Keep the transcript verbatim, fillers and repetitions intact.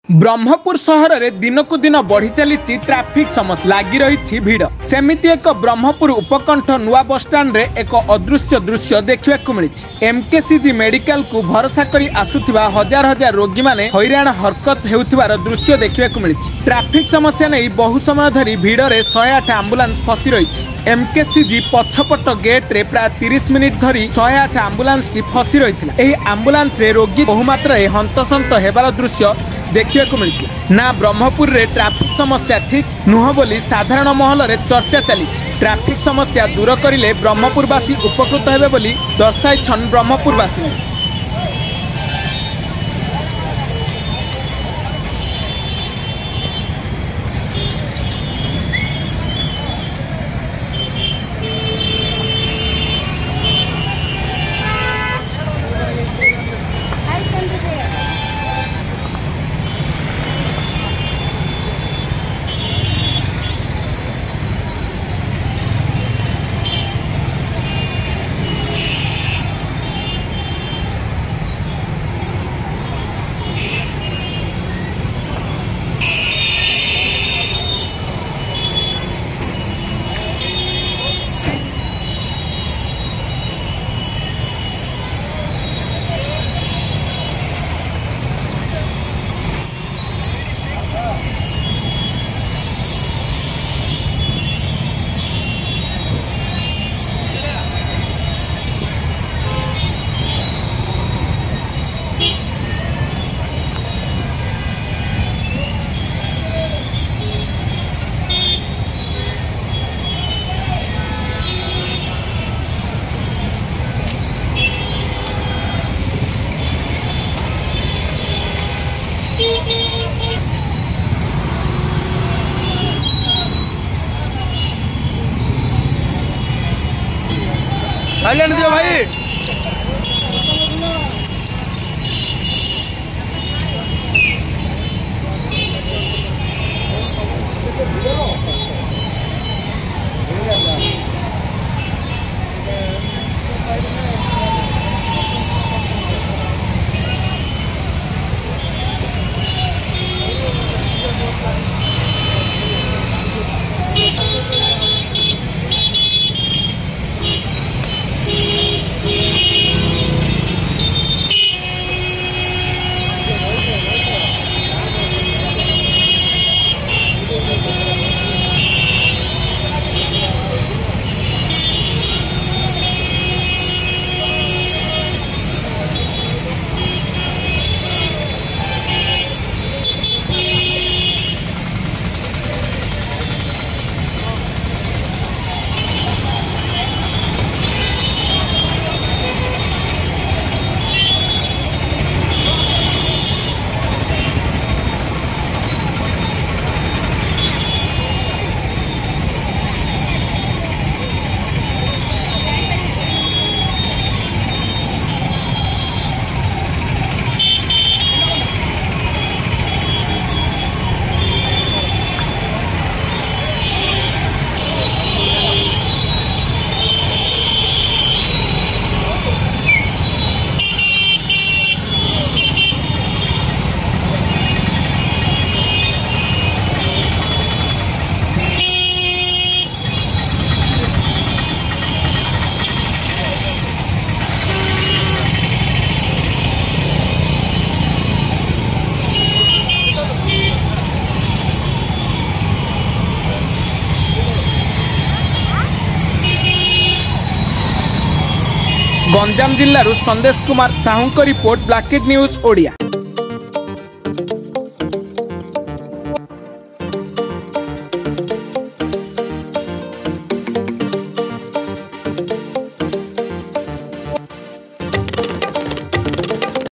ब्रह्मपुर सहर में दिनकू दिन बढ़ी चली ट्राफिक समस्या लगी रही भिड़ सेमिति एक ब्रह्मपुर उपकंठ नुआ बसस्टाण्ड रे एक अदृश्य दृश्य देखा मिली। एमकेसीजी मेडिकल को भरोसा करी आसुथिबा हजार हजार रोगी माने हैरान हरकत हेउथिबार दृश्य देखा मिली। ट्राफिक समस्या नहीं बहु समय धरी भिड़ में शहे आठ आंबुलांस फसी रही। एमकेसीजी पछपट गेट रे प्राय तीस मिनिट धरी शहे आठ आंबुलांस टी फसी रही। आंबुलांस रे रोगी बहुमात्रा हंतसंत हेबार दृश्य देखा मिलती ना। ब्रह्मपुर रे ट्राफिक समस्या ठीक नुह बोली साधारण महल रे चर्चा चली। ट्राफिक समस्या दूर करिले ब्रह्मपुरवासी उपकृत हेबे बोली दर्शाइछन ब्रह्मपुरवासी। साइलेंट दियो भाई। गंजाम जिल्लारू संदेश कुमार साहू रिपोर्ट ब्लैकेट न्यूज ओडिया।